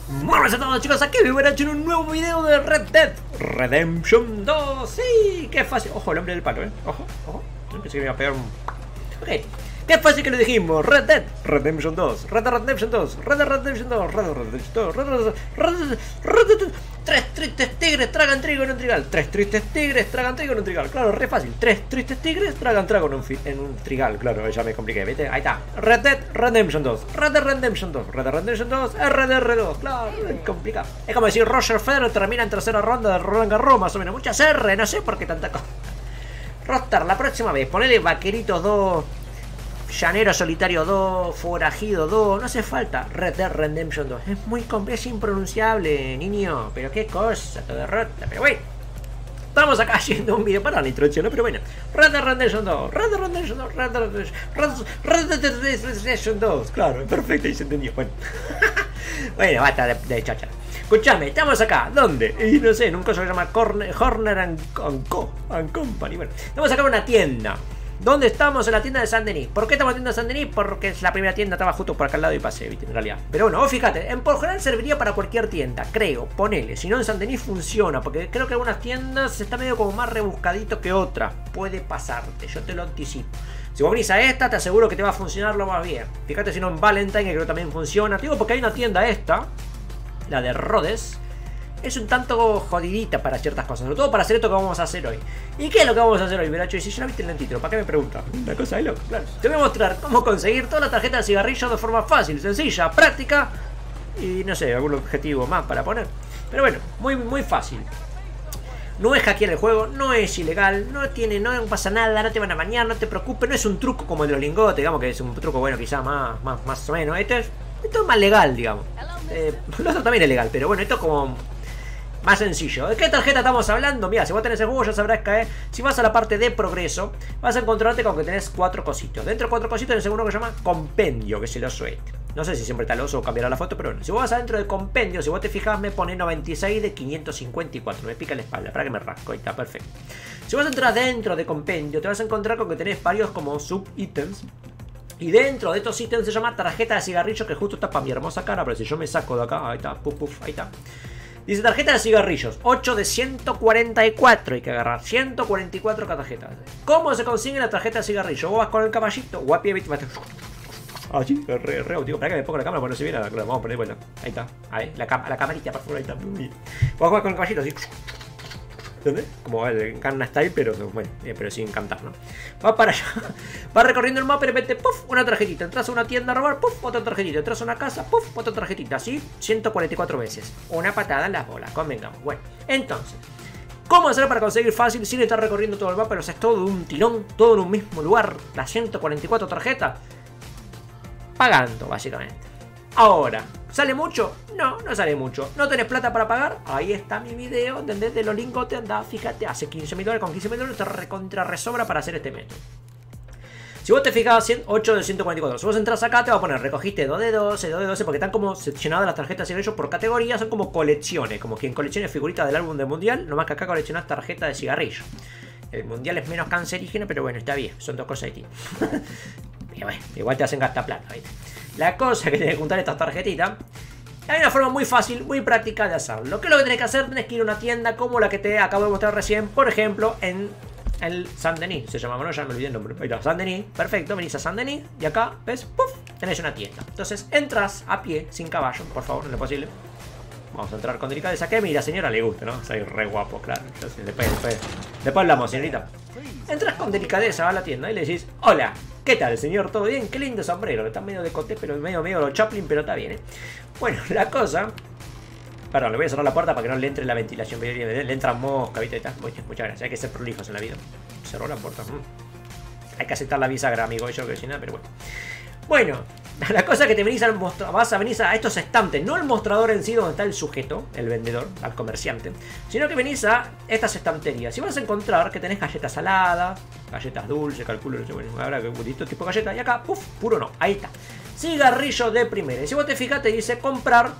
Buenas a todos, chicos, aquí Vivaracho en un nuevo video de Red Dead Redemption 2. Sí, qué fácil. Ojo, el hombre del palo, ojo, ojo. Pensé que me iba a pegar un... Ok, qué fácil que lo dijimos. Red Dead Redemption 2, Red Dead Redemption 2, Red Dead Redemption 2, Red Dead Redemption 2, Red Dead. Tres tristes tigres tragan trigo en un trigal. Tres tristes tigres tragan trigo en un trigal. Claro, re fácil. Tres tristes tigres tragan trago en un trigal. Claro, ya me compliqué, ¿viste? Ahí está. Red Dead Redemption 2. Red Dead Redemption 2. Red Dead Redemption 2. RDR2. Claro, es complicado. Es como decir Roger Federer termina en tercera ronda de Roland Garros, más o menos. Muchas R, no sé por qué tanta cosa. Rockstar, la próxima vez, ponele Vaqueritos 2. Llanero Solitario 2, Forajido 2, no hace falta Red Dead Redemption 2, es muy complejo, es impronunciable, niño, pero qué cosa, te derrota, pero bueno, estamos acá haciendo un video para la introducción, ¿no? Pero bueno, Red Dead Redemption 2, Red Dead Redemption 2, Red Dead Redemption 2, claro, perfecto, y se entendió, bueno, bueno, basta de chacha. Escuchame, estamos acá, ¿dónde? Y no sé, en un coso que se llama Horner and Company, bueno, estamos acá en una tienda. ¿Dónde estamos? En la tienda de Saint-Denis. ¿Por qué estamos en la tienda de Saint-Denis? Porque es la primera tienda, estaba justo por acá al lado y pasé, ¿viste? En realidad. Pero bueno, vos fíjate, en por general serviría para cualquier tienda, creo, ponele. Si no, en Saint-Denis funciona, porque creo que algunas tiendas está medio como más rebuscadito que otras. Puede pasarte, yo te lo anticipo. Si vos venís a esta, te aseguro que te va a funcionar lo más bien. Fíjate si no en Valentine, que creo que también funciona. Te digo porque hay una tienda esta, la de Rhodes. Es un tanto jodidita para ciertas cosas, sobre todo para hacer esto que vamos a hacer hoy. ¿Y qué es lo que vamos a hacer hoy, Veracho? Y si ya la viste en el título, ¿para qué me preguntas? Una cosa de loco, claro. Te voy a mostrar cómo conseguir toda la tarjeta de cigarrillo de forma fácil, sencilla, práctica y no sé, algún objetivo más para poner. Pero bueno, muy fácil. No es hackear el juego, no es ilegal, no pasa nada, no te van a bañar, no te preocupes, no es un truco como el de los lingotes, digamos que es un truco bueno, quizá más o menos. Esto es más legal, digamos. Lo otro también es legal, pero bueno, esto es como... más sencillo. ¿De qué tarjeta estamos hablando? Mira, si vos tenés el juego ya sabrás que si vas a la parte de progreso, vas a encontrarte con que tenés 4 cositos. Dentro de 4 cositos tenés uno que se llama compendio, que es el oso este. No sé si siempre está el oso o cambiará la foto, pero bueno. Si vos vas adentro de compendio, si vos te fijas, me pone 96 de 554. Me pica la espalda, para que me rasco. Ahí está, perfecto. Si vos entras dentro de compendio, te vas a encontrar con que tenés varios como sub-ítems. Y dentro de estos ítems se llama tarjeta de cigarrillo, que justo está para mi hermosa cara. Pero si yo me saco de acá, ahí está, puf, ahí está. Dice tarjeta de cigarrillos, 8 de 144, hay que agarrar 144 tarjetas. ¿Cómo se consigue la tarjeta de cigarrillo? Vos vas con el caballito, guapi, así, re autivo. Para que me ponga la cámara, porque no se viera, claro, vamos a poner, bueno, ahí está, ahí, la camarita, por favor, ahí está. Vos vas con el caballito, así, ¿dónde? Como el Gangnam Style, pero bueno, pero sin cantar, ¿no? Va para allá, va recorriendo el mapa y de repente, puff, una tarjetita. Entras a una tienda a robar, puff, otra tarjetita. Entras a una casa, puff, otra tarjetita. Así, 144 veces. Una patada en las bolas, convengamos. Bueno, entonces, ¿cómo hacer para conseguir fácil sin estar recorriendo todo el mapa? Pero haces todo de un tirón, todo en un mismo lugar, las 144 tarjetas, pagando, básicamente. Ahora, ¿sale mucho? No, no sale mucho. ¿No tenés plata para pagar? Ahí está mi video, ¿entendés? De los lingotes, anda, fíjate, hace $15.000, con $15.000 te recontra resobra para hacer este método. Si vos te fijas, 8 de 144. Si vos entras acá, te va a poner, recogiste 2 de 12, 2 de 12, porque están como seccionadas las tarjetas de cigarrillos por categoría, son como colecciones, como quien coleccione figuritas del álbum del mundial, nomás que acá coleccionás tarjetas de cigarrillo. El mundial es menos cancerígeno, pero bueno, está bien, son dos cosas distintas. Y bueno, igual te hacen gastar plata, ¿viste? La cosa que tenés que juntar estas tarjetitas, hay una forma muy fácil, muy práctica de hacerlo. ¿Qué es lo que tenés que hacer? Tenés que ir a una tienda como la que te acabo de mostrar recién, por ejemplo, en el Saint-Denis. Se llamaba, no, ya me olvidé el nombre. Ahí está, Saint-Denis, perfecto, venís a Saint-Denis y acá, ¿ves? ¡Puf! Tenés una tienda. Entonces entras a pie, sin caballo, por favor, en lo posible. Vamos a entrar con delicadeza, que a mi la señora le gusta, ¿no? Soy re guapo, claro. Entonces, después hablamos, señorita. Entras con delicadeza a la tienda y le decís, hola, ¿qué tal, señor? ¿Todo bien? Qué lindo sombrero. Está medio de coté, pero medio lo Chaplin, pero está bien, ¿eh? Bueno, la cosa... Perdón, le voy a cerrar la puerta para que no le entre la ventilación. Le entra mosca, ¿viste? Muchas gracias. Hay que ser prolijos en la vida. Cerró la puerta. Hay que aceptar la bisagra, amigo. Yo que sin nada, pero bueno. Bueno, la cosa es que te venís al mostrador, vas a venir a estos estantes, no el mostrador en sí donde está el sujeto, el vendedor, al comerciante, sino que venís a estas estanterías y vas a encontrar que tenés galletas saladas, galletas dulces, calculo, bueno, habrá que distinto tipo de galleta, y acá, puff, puro no, ahí está. Cigarrillo de primera. Y si vos te fijas, te dice comprar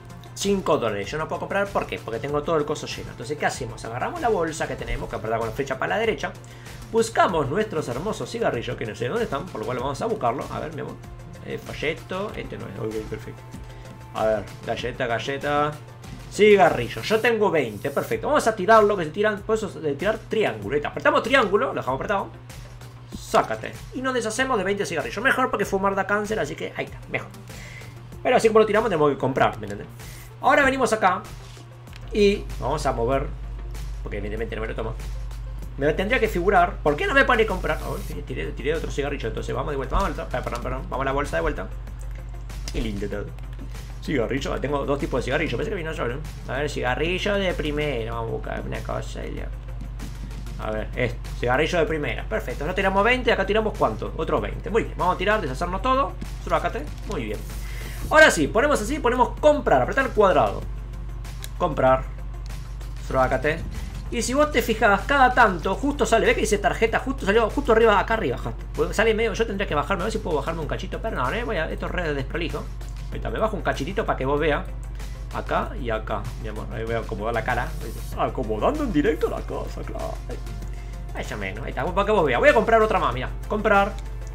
$5. Yo no puedo comprar, ¿por qué? Porque tengo todo el coso lleno. Entonces, ¿qué hacemos? Agarramos la bolsa que tenemos, que apretar con la flecha para la derecha. Buscamos nuestros hermosos cigarrillos, que no sé dónde están, por lo cual vamos a buscarlo. A ver, mi amor. Folleto, este no es, ok, perfecto. A ver, galleta. Cigarrillo. Yo tengo 20, perfecto. Vamos a tirarlo, que se tiran. Por eso de tirar triángulo. Ahí está. Apretamos triángulo, lo dejamos apretado. Sácate. Y nos deshacemos de 20 cigarrillos. Mejor porque fumar da cáncer, así que ahí está, mejor. Pero así como lo tiramos, tenemos que comprar, ¿me entiendes? Ahora venimos acá y vamos a mover, porque evidentemente no me lo tomo. Me tendría que figurar. ¿Por qué no me pone comprar? Oh, tiré otro cigarrillo, entonces vamos de vuelta. Perdón. Vamos a la bolsa de vuelta. Qué lindo todo. Cigarrillo, tengo dos tipos de cigarrillos. Pensé que vino solo. A ver, cigarrillo de primera. Vamos a buscar una cosa y ya. A ver, esto, cigarrillo de primera. Perfecto, no tiramos 20, acá tiramos ¿cuánto? Otros 20. Muy bien, vamos a tirar, deshacernos todo. Surácate, muy bien. Ahora sí, ponemos así, ponemos comprar, apretar el cuadrado. Comprar. Surácate. Y si vos te fijas, cada tanto, justo sale, ¿ves que dice tarjeta? Justo salió, justo arriba, acá arriba. Sale medio, yo tendría que bajarme, a ver si puedo bajarme un cachito. Perdón, esto es re desprolijo. Ahorita me bajo un cachitito para que vos veas. Acá y acá, mi amor. Ahí voy a acomodar la cara. Acomodando en directo la cosa, claro. Ahí ya menos, ahí está, para que vos veas. Voy a comprar otra más, mira. Comprar.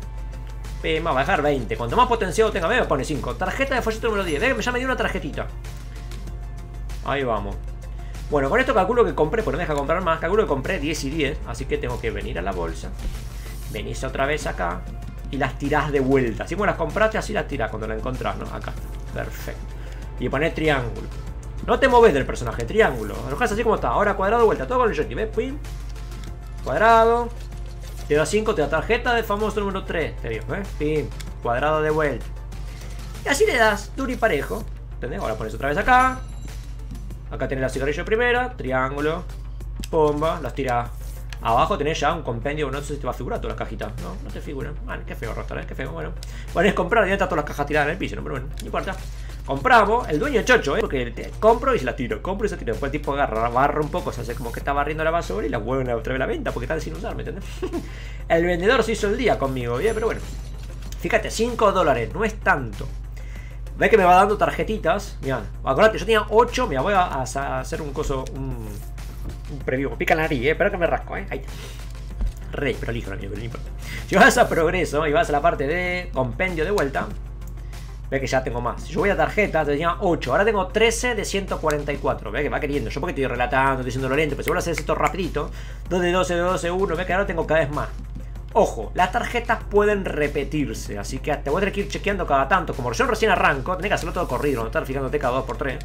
Me va a dejar 20. Cuanto más potenciado tenga, me pone 5. Tarjeta de folleto número 10. Ya me dio una tarjetita. Ahí vamos. Bueno, con esto calculo que compré, porque no me deja comprar más. Calculo que compré 10 y 10. Así que tengo que venir a la bolsa. Venís otra vez acá. Y las tirás de vuelta. Así como las compraste, así las tirás cuando las encontrás, ¿no? Acá está. Perfecto. Y poner triángulo. No te moves del personaje, triángulo. Lo dejas así como está. Ahora cuadrado de vuelta. Todo con el joystick, ¿ves? Pim. Cuadrado. Te da 5, te da tarjeta del famoso número 3. Te digo, ¿ves? Pim. Cuadrado de vuelta. Y así le das duro y parejo. ¿Entendés? Ahora pones otra vez acá. Acá tenés la cigarrillo de primera. Triángulo. Pomba. Las tirás. Abajo tenés ya un compendio. No sé si te va a figurar todas las cajitas. No te figuran. Qué feo, Rostar, qué feo. Bueno, es comprar y ya están todas las cajas tiradas en el piso, ¿no? Pero bueno, no importa. Compramos, el dueño chocho, porque compro y se la tiro, compro y se la tiro. Después el tipo agarra, barra un poco, se hace como que está barriendo la basura y la vuelve otra vez a la venta porque está sin usar, ¿me entiendes? El vendedor se hizo el día conmigo, ¿bien? Pero bueno, fíjate, $5, no es tanto. Ves que me va dando tarjetitas. Mirá, acordate, yo tenía 8, mira, voy a hacer un coso, un preview. Pica la nariz, espera que me rasco, ahí está. Rey, pero elijo, amigo, pero no importa. Si vas a progreso y vas a la parte de compendio de vuelta, ve que ya tengo más. Si yo voy a tarjeta, tenía 8. Ahora tengo 13 de 144. Ve que va queriendo. Yo porque estoy relatando, estoy diciendo lo lento. Pero si vuelvo a hacer esto rapidito, 2 de 12, de 12, 1. Ve que ahora tengo cada vez más. Ojo, las tarjetas pueden repetirse. Así que te voy a tener que ir chequeando cada tanto. Como yo recién arranco, tenés que hacerlo todo corrido. No estar fijándote cada 2x3.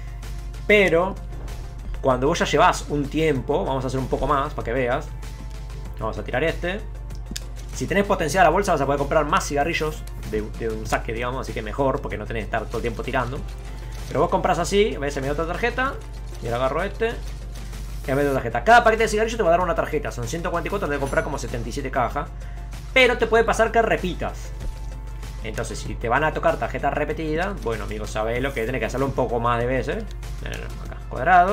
Pero cuando vos ya llevas un tiempo, vamos a hacer un poco más para que veas. Vamos a tirar este. Si tenés potenciada la bolsa vas a poder comprar más cigarrillos de un saque, digamos, así que mejor, porque no tenés que estar todo el tiempo tirando. Pero vos compras así, ves, me da otra tarjeta, y ahora agarro este, y me da otra tarjeta. Cada paquete de cigarrillos te va a dar una tarjeta, son 144, te voy a comprar como 77 cajas, pero te puede pasar que repitas. Entonces, si te van a tocar tarjetas repetidas, bueno, amigos, sabelo que tenés que hacerlo un poco más de veces. Acá, cuadrado.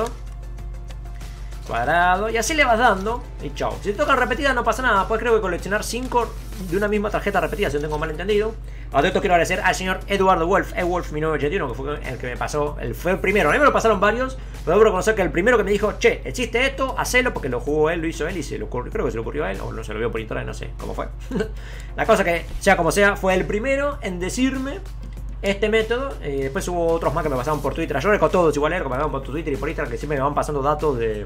Cuadrado, y así le vas dando y chao. Si te toca repetida no pasa nada. Pues creo que coleccionar 5 de una misma tarjeta repetida, si no tengo mal entendido. A esto quiero agradecer al señor Eduardo Wolf, Wolf 1981, que fue el que me pasó, fue el primero. A mí me lo pasaron varios, pero debo reconocer que el primero que me dijo, che, existe esto, hacelo, porque lo jugó él, lo hizo él y se le ocurrió, creo que se le ocurrió a él, o no se lo vio por internet, no sé cómo fue. La cosa que, sea como sea, fue el primero en decirme este método. Después hubo otros más que me pasaron por Twitter. Yo recuerdo todos igual, que me pasaban por Twitter y por Instagram, que siempre me van pasando datos de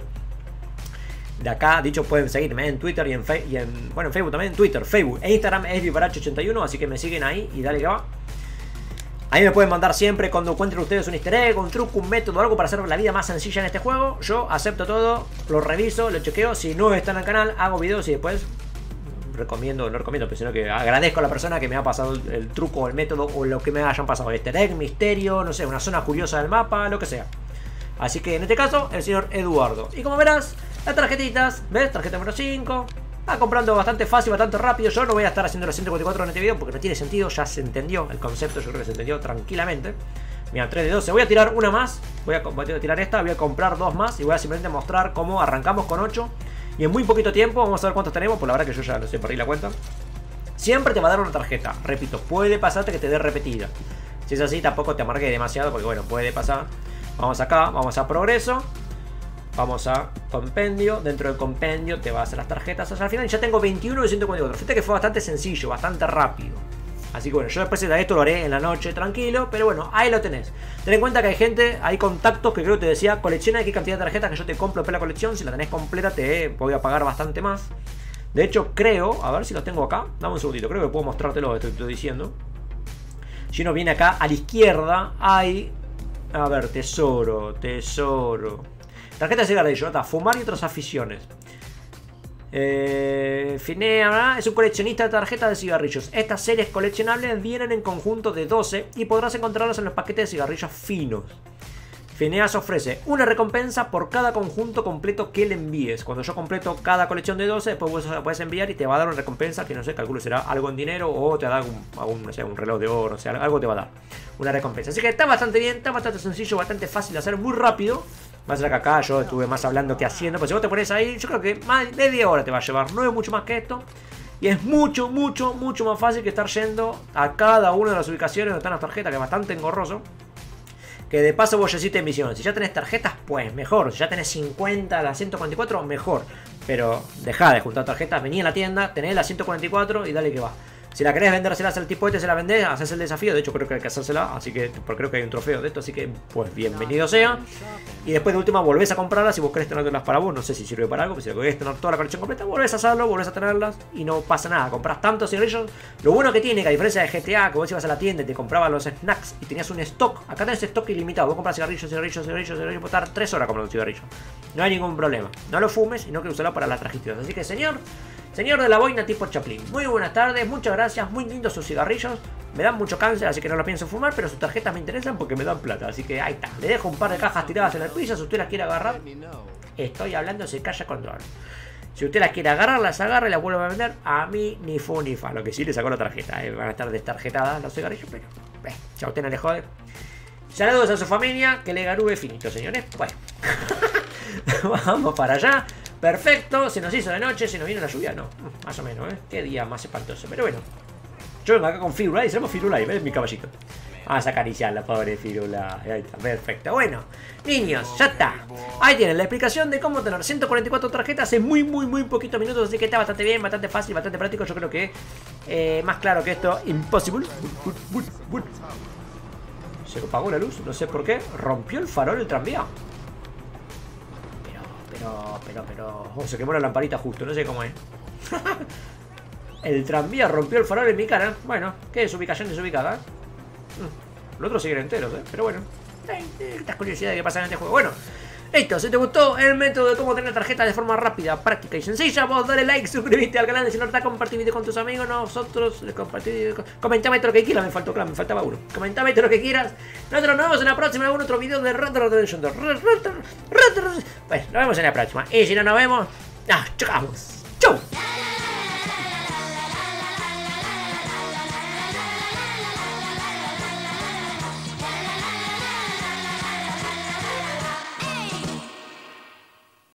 acá. Dicho, pueden seguirme en Twitter y en Facebook también, en Twitter, Facebook e Instagram es Vivaracho81, así que me siguen ahí y dale que va. Ahí me pueden mandar siempre cuando encuentren ustedes un easter egg, un truco, un método, algo para hacer la vida más sencilla en este juego. Yo acepto todo, lo reviso, lo chequeo. Si no están al canal, hago videos y después recomiendo, no recomiendo, pero sino que agradezco a la persona que me ha pasado el truco, el método o lo que me hayan pasado. Easter egg, misterio, no sé, una zona curiosa del mapa, lo que sea. Así que en este caso, el señor Eduardo. Y como verás, las tarjetitas, ¿ves? Tarjeta número 5. Va comprando bastante fácil, bastante rápido. Yo no voy a estar haciendo los 144 en este video porque no tiene sentido. Ya se entendió el concepto, yo creo que se entendió tranquilamente. Mira, 3 de 12. Voy a tirar una más. Voy a tirar esta, voy a comprar 2 más. Y voy a simplemente mostrar cómo arrancamos con 8. Y en muy poquito tiempo, vamos a ver cuántos tenemos. Por la verdad que yo ya no sé, perdí la cuenta. Siempre te va a dar una tarjeta. Repito, puede pasarte que te dé repetida. Si es así, tampoco te amargue demasiado porque bueno, puede pasar. Vamos acá, vamos a progreso. Vamos a compendio. Dentro del compendio te vas a las tarjetas hasta el final. Y ya tengo 21 de 144. Fíjate que fue bastante sencillo, bastante rápido. Así que bueno, yo después de esto lo haré en la noche tranquilo, pero bueno, ahí lo tenés. Ten en cuenta que hay gente, hay contactos que creo que te decía, colecciona qué cantidad de tarjetas que yo te compro después la colección. Si la tenés completa te voy a pagar bastante más. De hecho creo, a ver si los tengo acá, dame un segundito, creo que puedo mostrártelo, estoy diciendo. Si uno viene acá a la izquierda, hay... A ver, tesoro. Tarjeta de cigarrillo, está, fumar y otras aficiones. Finea es un coleccionista de tarjetas de cigarrillos. Estas series coleccionables vienen en conjunto de 12 y podrás encontrarlas en los paquetes de cigarrillos finos. Phineas ofrece una recompensa por cada conjunto completo que le envíes. Cuando yo completo cada colección de 12, después vos puedes enviar y te va a dar una recompensa que no sé, calculo será algo en dinero o te va a dar no sé, un reloj de oro, o sea, algo te va a dar. Una recompensa. Así que está bastante bien, está bastante sencillo, bastante fácil de hacer, muy rápido. Más allá que acá yo estuve más hablando que haciendo. Pero si vos te pones ahí, yo creo que más de media hora te va a llevar. No es mucho más que esto. Y es mucho más fácil que estar yendo a cada una de las ubicaciones donde están las tarjetas, que es bastante engorroso. Que de paso vos ya hiciste misiones. Si ya tenés tarjetas, pues mejor. Si ya tenés 50, las 144, mejor. Pero dejá de juntar tarjetas, vení a la tienda, tenés las 144 y dale que va. Si la querés vendérselas al tipo este, se la vendés, haces el desafío. De hecho creo que hay que hacérsela, así que creo que hay un trofeo de esto. Así que pues bienvenido sea. Y después de última volvés a comprarlas. Si vos querés tenerlas para vos, no sé si sirve para algo. Pero si querés tener toda la colección completa, volvés a hacerlo, volvés a tenerlas y no pasa nada. Comprás tantos cigarrillos. Lo bueno que tiene, que a diferencia de GTA, que vos ibas a la tienda y te comprabas los snacks y tenías un stock. Acá tenés stock ilimitado. Vos compras cigarrillos, puedes estar 3 horas comprando cigarrillos. No hay ningún problema. No lo fumes y no que usarlo para las trajitas. Así que señor de la boina tipo Chaplin, muy buenas tardes, muchas gracias, muy lindos sus cigarrillos. Me dan mucho cáncer, así que no los pienso fumar, pero sus tarjetas me interesan porque me dan plata. Así que ahí está, le dejo un par de cajas tiradas en el piso. Si usted las quiere agarrar, estoy hablando, se calla control. Si usted las quiere agarrar, las agarra y las vuelve a vender. A mí ni fu ni fa. Lo que sí le sacó la tarjeta, van a estar destarjetadas los cigarrillos, pero si a usted no le jode. Saludos a su familia, que le garube finito, señores. Bueno, vamos para allá. Perfecto, se nos hizo de noche, se nos vino la lluvia, no, más o menos, qué día más espantoso, pero bueno. Yo vengo acá con Firulai, seremos Firulai, ¿ves? Mi caballito. Vamos a acariciarla, pobre Firulai, ahí está, perfecto. Bueno, niños, ya está. Ahí tienen la explicación de cómo tener 144 tarjetas en muy poquitos minutos, así que está bastante bien, bastante fácil, bastante práctico. Yo creo que más claro que esto, imposible. Se apagó la luz, no sé por qué, rompió el farol el tranvía. Pero... Oh, se quemó la lamparita justo, no sé cómo es. El tranvía rompió el farol en mi cara. Bueno, ¿qué es ubicación desubicada? Los otros siguen enteros, pero bueno. Estas curiosidades que pasan en este juego. Bueno, listo, si te gustó el método de cómo tener tarjetas de forma rápida, práctica y sencilla, vos dale like, suscríbete al canal, si no está, compartir video con tus amigos, nosotros les compartimos. Comentame todo lo que quieras, me faltaba uno. Comentame todo lo que quieras. Nosotros nos vemos en la próxima, en otro video de Red Dead Redemption 2. Bueno, nos vemos en la próxima. Y si no nos vemos, chocamos.